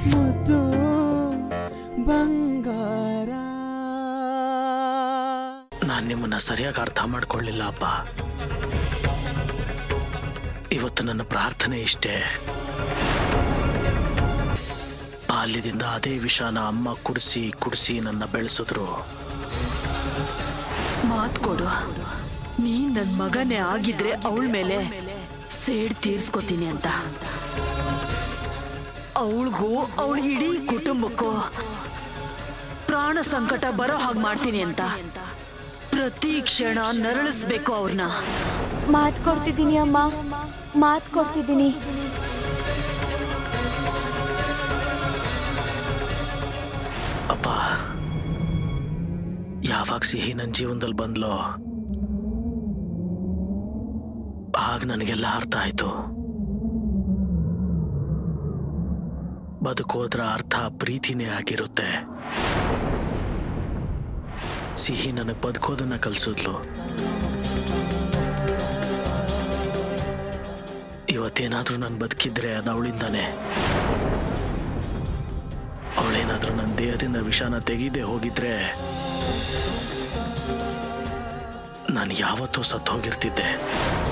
ಮುದ್ದು ಬಂಗಾರ. ನಾನು ನಿಮ್ಮನ್ನ ಸರಿಯಾಗಿ ಅರ್ಥ ಮಾಡ್ಕೊಳ್ಳಿಲ್ಲ ಅಪ್ಪ. ಇವತ್ತು ನನ್ನ ಪ್ರಾರ್ಥನೆ ಇಷ್ಟೇ, ಬಾಲ್ಯದಿಂದ ಅದೇ ವಿಷಾನ ಅಮ್ಮ ಕುಡಿಸಿ ಕುಡಿಸಿ ನನ್ನ ಬೆಳೆಸಿದ್ರು. ಮಾತ್ ಕೊಡು, ನೀನ್ ನನ್ ಮಗನೇ ಆಗಿದ್ರೆ ಅವಳ ಮೇಲೆ ಸೇಡ್ ತೀರ್ಸ್ಕೊತೀನಿ ಅಂತ. ಅವಳಿಗೂ ಅವಳ ಇಡೀ ಕುಟುಂಬಕ್ಕೂ ಪ್ರಾಣ ಸಂಕಟ ಬರೋ ಹಾಗೆ ಮಾಡ್ತೀನಿ ಅಂತ ಪ್ರತಿ ಕ್ಷಣ ನರಳಿಸ್ಬೇಕು ಅವ್ರನ್ನ. ಮಾತ್ ಕೊಡ್ತಿದ್ದೀನಿ ಅಮ್ಮ, ಮಾತ್ ಕೊಡ್ತಿದ್ದೀನಿ. ಅಪ್ಪ, ಯಾವಾಗ ಸಿಹಿ ನನ್ನ ಜೀವನದಲ್ಲಿ ಬಂದ್ಲೋ ಆಗ ನನಗೆಲ್ಲ ಅರ್ಥ ಆಯ್ತು. ಬದುಕೋದ್ರ ಅರ್ಥ ಪ್ರೀತಿನೇ ಆಗಿರುತ್ತೆ. ಸಿಹಿ ನನಗೆ ಬದುಕೋದನ್ನ ಕಲಿಸಿದ್ಲು. ಇವತ್ತೇನಾದ್ರೂ ನಾನು ಬದುಕಿದ್ರೆ ಅದು ಅವಳಿಂದಾನೆ. ಅವಳೇನಾದ್ರೂ ನನ್ನ ದೇಹದಿಂದ ವಿಷಾನ ತೆಗೆದೇ ಹೋಗಿದ್ರೆ ನಾನು ಯಾವತ್ತೂ ಸತ್ತು ಹೋಗಿರ್ತಿದ್ದೆ.